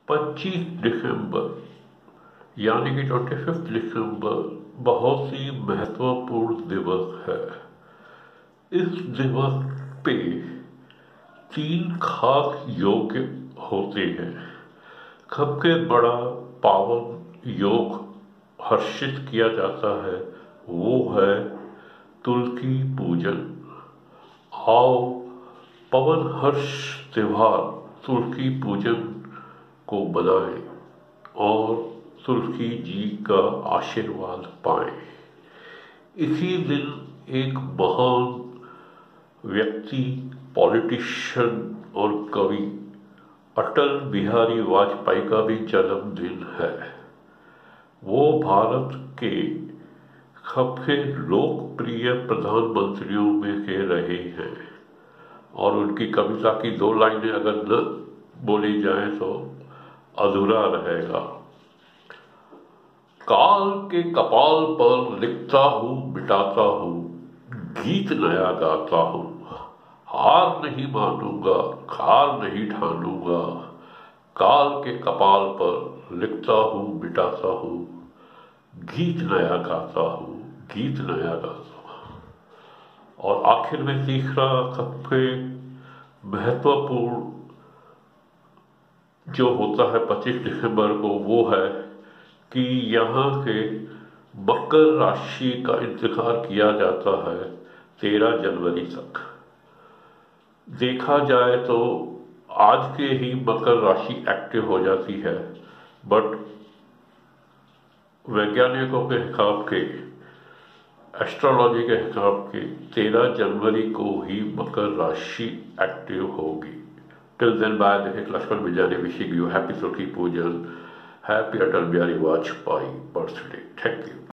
25 दिसंबर यानी कि 25 दिसंबर बहुत ही महत्वपूर्ण दिवस है। इस दिवस पे 3 खास योग होते हैं। सबसे बड़ा पावन योग हर्षित किया जाता है वो है तुलसी पूजन। आओ पवन हर्ष त्योहार तुलसी पूजन को बनाएं और तुलसी जी का आशीर्वाद पाएं। इसी दिन एक महान व्यक्ति, पॉलिटिशियन और कवि अटल बिहारी वाजपेयी का भी जन्मदिन है। वो भारत के सबसे लोकप्रिय प्रधानमंत्रियों में से रहे हैं और उनकी कविता की 2 लाइनें अगर न बोली जाए तो अधूरा रहेगा। काल के कपाल पर लिखता हूँ मिटाता हूँ, गीत नया गाता हूँ। हार नहीं मानूंगा, हार नहीं ठानूंगा। काल के कपाल पर लिखता हूँ मिटाता हूँ, गीत नया गाता हूँ, गीत नया गाता हूँ। और आखिर में तीसरा सबसे महत्वपूर्ण जो होता है 25 दिसंबर को वो है कि यहाँ से मकर राशि का इंतजार किया जाता है 13 जनवरी तक। देखा जाए तो आज के ही मकर राशि एक्टिव हो जाती है, बट वैज्ञानिकों के हिसाब के, एस्ट्रोलॉजी के हिसाब के 13 जनवरी को ही मकर राशि एक्टिव होगी। Till then, bye. This is Lakshman Bijani wishing you happy Tulsi Pujan, happy Atal Bihari Vajpayee birthday. Thank you.